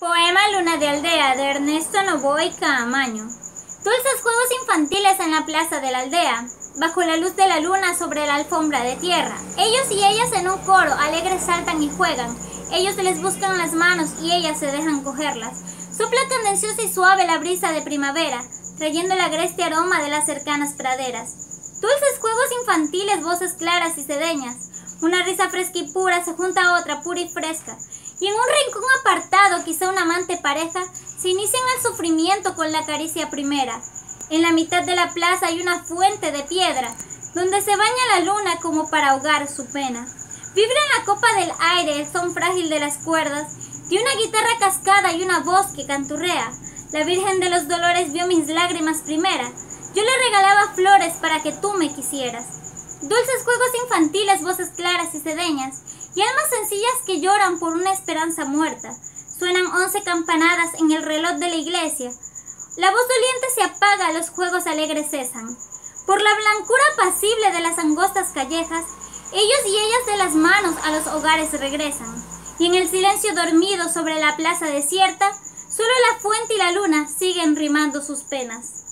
Poema Luna de Aldea de Ernesto Novoa y Caamaño. Dulces juegos infantiles en la plaza de la aldea, bajo la luz de la luna sobre la alfombra de tierra. Ellos y ellas en un coro alegres saltan y juegan. Ellos les buscan las manos y ellas se dejan cogerlas. Sopla tendenciosa y suave la brisa de primavera, trayendo el agreste aroma de las cercanas praderas. Dulces juegos infantiles, voces claras y sedeñas. Una risa fresca y pura se junta a otra pura y fresca. Y en un rincón apartado, quizá una amante pareja, se inician el sufrimiento con la caricia primera. En la mitad de la plaza hay una fuente de piedra, donde se baña la luna como para ahogar su pena. Vibra en la copa del aire el son frágil de las cuerdas, de una guitarra cascada y una voz que canturrea. La Virgen de los Dolores vio mis lágrimas primera. Yo le regalaba flores para que tú me quisieras. Dulces juegos infantiles, voces claras y sedeñas, y almas sencillas que lloran por una esperanza muerta. Suenan 11 campanadas en el reloj de la iglesia. La voz doliente se apaga, los juegos alegres cesan. Por la blancura apacible de las angostas callejas, ellos y ellas de las manos a los hogares regresan. Y en el silencio dormido sobre la plaza desierta, solo la fuente y la luna siguen rimando sus penas.